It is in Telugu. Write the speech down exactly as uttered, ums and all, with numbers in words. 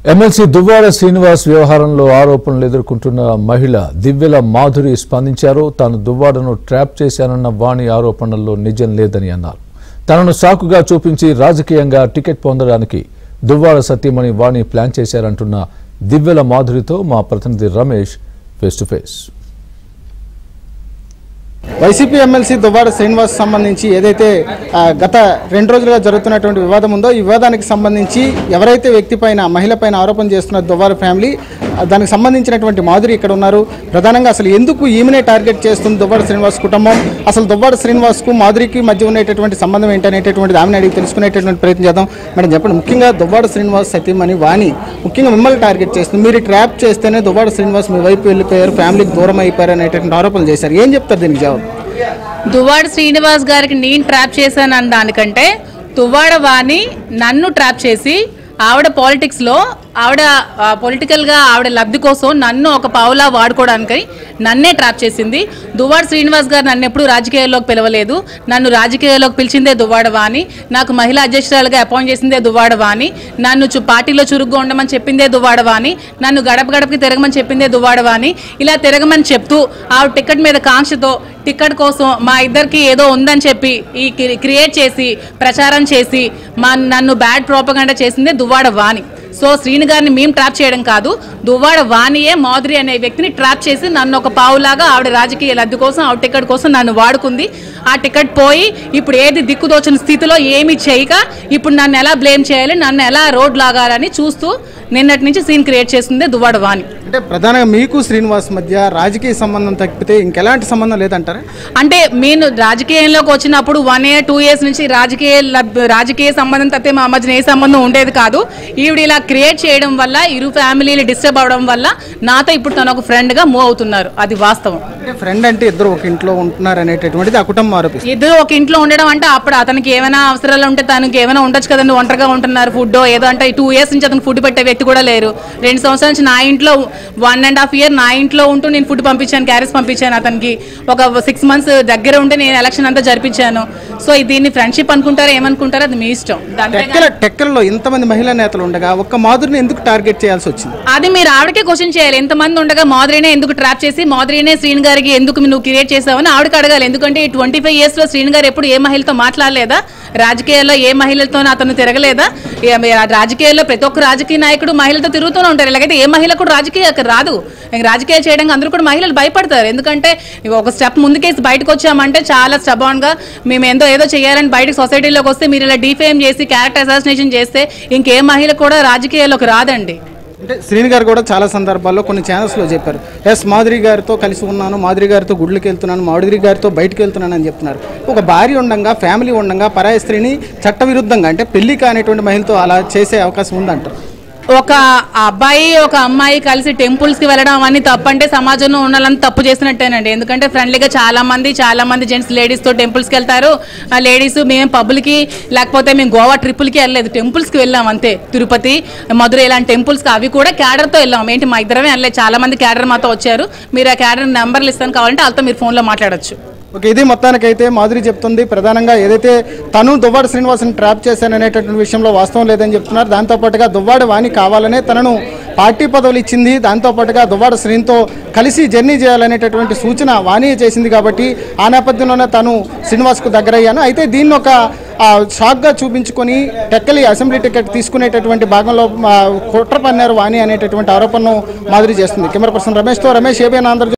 ఎమ్మెల్సీ దువ్వాడ శ్రీనివాస్ వ్యవహారంలో ఆరోపణలు ఎదుర్కొంటున్న మహిళ దివ్యల మాధురి స్పందించారు. తాను దువ్వాడను ట్రాప్ చేశానన్న వాణి ఆరోపణల్లో నిజం లేదని అన్నారు. తనను సాకుగా చూపించి రాజకీయంగా టికెట్ పొందడానికి దువ్వాడ సత్యమణి వాణి ప్లాన్ చేశారంటున్న దివ్యల మాధురితో మా ప్రతినిధి Ramesh face to face. YCP MLC Duvvada Srinivas సంబంధించి ఏదైతే గత రెండు రోజులుగా జరుగుతున్నటువంటి వివాదం ఉందో ఈ వివాదానికి సంబంధించి ఎవరైతే వ్యక్తి పైన మహిళ పైన ఆరోపణ చేస్తున్న దువ్వాడ ఫ్యామిలీ దానికి సంబంధించినటువంటి మాధురి ఇక్కడ ఉన్నారు. ప్రధానంగా అసలు ఎందుకు ఈమెనే టార్గెట్ చేస్తుంది దువ్వాడ శ్రీనివాస్ కుటుంబం, అసలు దువ్వాడ శ్రీనివాస్కు మాధురికి మధ్య ఉండేటటువంటి సంబంధం ఏంటనేటటువంటిది ఆమెను అడిగి తెలుసుకునేటటువంటి ప్రయత్నం చేద్దాం. మేడం చెప్పండి, ముఖ్యంగా దువ్వాడ శ్రీనివాస్ సతీమణి వాణి ముఖ్యంగా మిమ్మల్ని టార్గెట్ చేస్తుంది. మీరు ట్రాప్ చేస్తేనే దువ్వాడ శ్రీనివాస్ మీ వైపు వెళ్ళిపోయారు, ఫ్యామిలీకి దూరం అయిపోయారు అనేటటువంటి ఆరోపణలు చేశారు. ఏం చెప్తారు దీనికి జవాబు? దువ్వాడ శ్రీనివాస్ గారికి నేను ట్రాప్ చేశాను అన్న దానికంటే దువ్వాడ వాణి నన్ను ట్రాప్ చేసి ఆవిడ పాలిటిక్స్లో ఆవిడ పొలిటికల్గా ఆవిడ లబ్ధి కోసం నన్ను ఒక పావులా వాడుకోవడానికి నన్నే ట్రాప్ చేసింది. దువ్వాడ శ్రీనివాస్ గారు నన్ను ఎప్పుడు రాజకీయాల్లోకి పిలవలేదు. నన్ను రాజకీయాల్లోకి పిలిచిందే దువ్వాడ వాణి. నాకు మహిళా అధ్యక్షురాలుగా అపాయింట్ చేసిందే దువ్వాడ వాణి. నన్ను పార్టీలో చురుగ్గా ఉండమని చెప్పిందే దువ్వాడ వాణి. నన్ను గడప గడపకి తిరగమని చెప్పిందే దువ్వాడ వాణి. ఇలా తిరగమని చెప్తూ ఆవిడ టికెట్ మీద కాంక్షతో టికెట్ కోసం మా ఇద్దరికి ఏదో ఉందని చెప్పి ఈ క్రియేట్ చేసి ప్రచారం చేసి మా నన్ను బ్యాడ్ ప్రోపగండా చేసిందే దువ్వాడ వాణి. సో శ్రీని గారిని మేము ట్రాప్ చేయడం కాదు, దువ్వాడ వాణియే మాధురి అనే వ్యక్తిని ట్రాప్ చేసి నన్ను ఒక పావులాగా ఆవిడ రాజకీయ లబ్ధి కోసం ఆవిడ టికెట్ కోసం నన్ను వాడుకుంది. ఆ టికెట్ పోయి ఇప్పుడు ఏది దిక్కుదోచిన స్థితిలో ఏమి చేయక ఇప్పుడు నన్ను ఎలా బ్లేమ్ చేయాలి, నన్ను ఎలా రోడ్ లాగాలని చూస్తూ నిన్నటి నుంచి సీన్ క్రియేట్ చేస్తుంది దువ్వాడ వాణి. అంటే ప్రధానంగా మీకు శ్రీనివాస్ మధ్య రాజకీయ సంబంధం తప్పితే ఇంకెలాంటి సంబంధం లేదంటారా? అంటే నేను రాజకీయంలోకి వచ్చినప్పుడు వన్ ఇయర్ టూ ఇయర్స్ నుంచి రాజకీయ రాజకీయ సంబంధం తప్పితే మా మధ్యన ఏ సంబంధం ఉండేది కాదు. ఈవిడ ఇలా క్రియేట్ చేయడం వల్ల ఇరు ఫ్యామిలీలు డిస్టర్బ్ అవడం వల్ల నాతో ఇప్పుడు తను ఒక ఫ్రెండ్ గా మూవ్ అవుతున్నారు. అది వాస్తవం. అంటే ఫ్రెండ్ అంటే ఇద్దరు ఒక ఇంట్లో ఉంటున్నారు అనేటటువంటిది ఆ కుటుంబం ఆరోపిస్తుంది. ఇద్దరు ఒక ఇంట్లో ఉండడం అంటే అప్పుడు అతనికి ఏమైనా అవసరాలు ఉంటే తనకి ఏమైనా ఉండొచ్చు కదండి. ఒంటరిగా ఉంటున్నారు, ఫుడ్ ఏదో అంటే టూ ఇయర్స్ నుంచి అతను ఫుడ్ పెట్టే వ్యక్తి కూడా లేరు. రెండు సంవత్సరాల నుంచి నా ఇంట్లో వన్ అండ్ హాఫ్ ఇయర్ నా ఇంట్లో ఉంటూ నేను ఫుడ్ పంపించాను, క్యారెస్ పంపించాను. అతనికి ఒక సిక్స్ మంత్స్ దగ్గర ఉంటే నేను ఎలక్షన్ అంతా జరిపించాను. సో దీన్ని ఫ్రెండ్షిప్ అనుకుంటారో ఏమనుకుంటారో అది మీ ఇష్టం. టెక్కల్లో ఇంతమంది మహిళా నేతలు ఉండగా ఒక్క మాధురిని ఎందుకు టార్గెట్ చేయాల్సి వచ్చింది? అది మీరు ఆవిడకే క్వశ్చన్ చేయాలి. ఎంతమంది ఉండగా మాధురినే ఎందుకు ట్రాప్ చేసి మాధురినే శ్రీని గారికి ఎందుకు నువ్వు క్రియేట్ చేసావని ఆవిడకి అడగాలి. ఎందుకంటే ఈ ట్వంటీ ఫైవ్ ఇయర్స్ లో శ్రీని గారు ఎప్పుడు ఏ మహిళతో మాట్లాడలేదా? రాజకీయాల్లో ఏ మహిళలతో అతను తిరగలేదా? రాజకీయాల్లో ప్రతి ఒక్క రాజకీయ నాయకుడు మహిళలతో తిరుగుతూనే ఉంటారు. ఇలాగైతే ఏ మహిళ కూడా రాజకీయ రాదు. రాజకీయాలు చేయడానికి అందరూ కూడా మహిళలు భయపడతారు. ఎందుకంటే ఒక స్టెప్ ముందుకేసి బయటకు వచ్చామంటే చాలా స్టబాన్ గా మేము ఏందో ఏదో చేయాలని బయటకు సొసైటీలోకి వస్తే మీరు ఇలా డిఫేమ్ చేసి క్యారెక్టర్ అసాసినేషన్ చేస్తే ఇంకే మహిళ కూడా రాజకీయాల్లోకి రాదండి. అంటే శ్రీని గారు కూడా చాలా సందర్భాల్లో కొన్ని ఛానల్స్లో చెప్పారు, ఎస్ మాధురి గారితో కలిసి ఉన్నాను, మాధురి గారితో గుడ్లకి వెళ్తున్నాను, మాధురి గారితో బయటకు వెళ్తున్నాను అని చెప్తున్నారు. ఒక భార్య ఉండగా ఫ్యామిలీ ఉండగా పరాయి స్త్రీని చట్టవిరుద్ధంగా అంటే పెళ్లి కానిటువంటి మహిళతో అలా చేసే అవకాశం ఉందంటారు. ఒక అబ్బాయి ఒక అమ్మాయి కలిసి టెంపుల్స్ కి వెళ్ళడం అవన్నీ తప్పు అంటే సమాజంలో ఉండాలని తప్పు చేసినట్టేనండి. ఎందుకంటే ఫ్రెండ్లీగా చాలా మంది చాలా మంది జెంట్స్ లేడీస్ తో టెంపుల్స్ కి వెళ్తారు. ఆ లేడీస్ మేము పబ్బులకి లేకపోతే మేము గోవా ట్రిప్పులకి వెళ్ళలేదు, టెంపుల్స్ కి వెళ్ళాం అంతే. తిరుపతి, మధుర ఇలాంటి టెంపుల్స్ కి అవి కూడా క్యాడర్ తో వెళ్ళాం. ఏంటి మా ఇద్దరమే వెళ్ళలేదు, చాలా మంది క్యాడర్ మాతో వచ్చారు. మీరు ఆ క్యాడర్ నెంబర్లు ఇస్తాను కావాలంటే వాళ్ళతో మీరు ఫోన్లో మాట్లాడచ్చు. ఓకే, ఇది మొత్తానికైతే మాధురి చెప్తుంది ప్రధానంగా ఏదైతే తను దువ్వాడ శ్రీనివాస్ని ట్రాప్ చేశాననేటటువంటి విషయంలో వాస్తవం లేదని చెప్తున్నారు. దాంతోపాటుగా దువ్వాడ వాణి కావాలనే తనను పార్టీ పదవులు ఇచ్చింది, దాంతోపాటుగా దువ్వాడ శ్రీనితో కలిసి జర్నీ చేయాలనేటటువంటి సూచన వాణి చేసింది. కాబట్టి ఆ నేపథ్యంలోనే తను శ్రీనివాస్కు దగ్గరయ్యాను. అయితే దీన్ని ఒక షాక్గా చూపించుకొని టెక్కలి అసెంబ్లీ టికెట్ తీసుకునేటటువంటి భాగంలో కుట్ర పన్నారు వాణి అనేటటువంటి ఆరోపణను మాధురి చేస్తుంది. కెమెరా పర్సన్ రమేష్తో రమేష్ ఏబిఎన్ ఆంధ్రజ్యోతి.